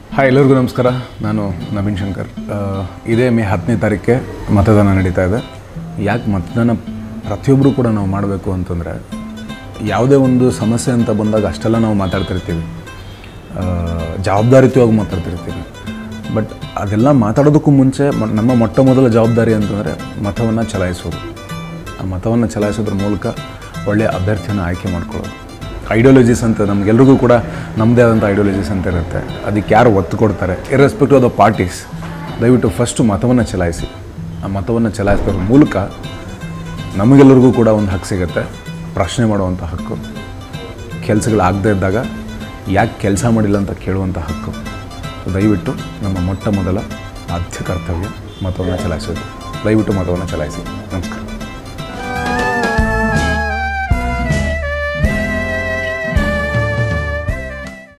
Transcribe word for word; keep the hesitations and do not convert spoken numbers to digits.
Hi ಎಲ್ಲರಿಗೂ ನಮಸ್ಕಾರ. ನಾನು ನವೀನ್ ಶಂಕರ್. ಇದೇ ಮೇ ಹತ್ತನೇ ತಾರೀಕೆ ಮತದಾನ ನಡೀತಾ ಇದೆ. ಯಾಕೆ ಮತದಾನ ಪ್ರತಿಯೊಬ್ಬರು ಕೂಡ ನಾವು ಮಾಡಬೇಕು ಅಂತಂದರೆ, ಯಾವುದೇ ಒಂದು ಸಮಸ್ಯೆ ಅಂತ ಬಂದಾಗ ಅಷ್ಟೆಲ್ಲ ನಾವು ಮಾತಾಡ್ತಿರ್ತೀವಿ, ಜವಾಬ್ದಾರಿಯುತವಾಗಿ ಮಾತಾಡ್ತಿರ್ತೀವಿ. ಬಟ್ ಅದೆಲ್ಲ ಮಾತಾಡೋದಕ್ಕೂ ಮುಂಚೆ ನಮ್ಮ ಮೊಟ್ಟ ಮೊದಲ ಜವಾಬ್ದಾರಿ ಅಂತಂದರೆ ಮತವನ್ನು ಚಲಾಯಿಸೋದು. ಆ ಮತವನ್ನು ಚಲಾಯಿಸೋದ್ರ ಮೂಲಕ ಒಳ್ಳೆಯ ಅಭ್ಯರ್ಥಿಯನ್ನು ಆಯ್ಕೆ ಮಾಡ್ಕೊಳ್ಳೋದು. ಐಡಿಯಾಲಜೀಸ್ ಅಂತ ನಮಗೆಲ್ರಿಗೂ ಕೂಡ ನಮ್ಮದೇ ಆದಂಥ ಐಡಿಯಾಲಜೀಸ್ ಅಂತ ಇರುತ್ತೆ. ಅದಕ್ಕೆ ಯಾರು ಒತ್ತು ಕೊಡ್ತಾರೆ, ಇರ್ರೆಸ್ಪೆಕ್ಟಿವ್ ಆಫ್ ದ ಪಾರ್ಟೀಸ್, ದಯವಿಟ್ಟು ಫಸ್ಟು ಮತವನ್ನು ಚಲಾಯಿಸಿ. ಆ ಮತವನ್ನು ಚಲಾಯಿಸೋದ್ರ ಮೂಲಕ ನಮಗೆಲ್ಲರಿಗೂ ಕೂಡ ಒಂದು ಹಕ್ಕು ಸಿಗುತ್ತೆ, ಪ್ರಶ್ನೆ ಮಾಡುವಂಥ ಹಕ್ಕು. ಕೆಲಸಗಳಾಗದೇ ಇದ್ದಾಗ ಯಾಕೆ ಕೆಲಸ ಮಾಡಿಲ್ಲ ಅಂತ ಕೇಳುವಂಥ ಹಕ್ಕು. ದಯವಿಟ್ಟು ನಮ್ಮ ಮೊಟ್ಟ ಮೊದಲ ಆದ್ಯ ಕರ್ತವ್ಯ ಮತವನ್ನು ಚಲಾಯಿಸೋದು. ದಯವಿಟ್ಟು ಮತವನ್ನು ಚಲಾಯಿಸಿ. ನಮಸ್ಕಾರ.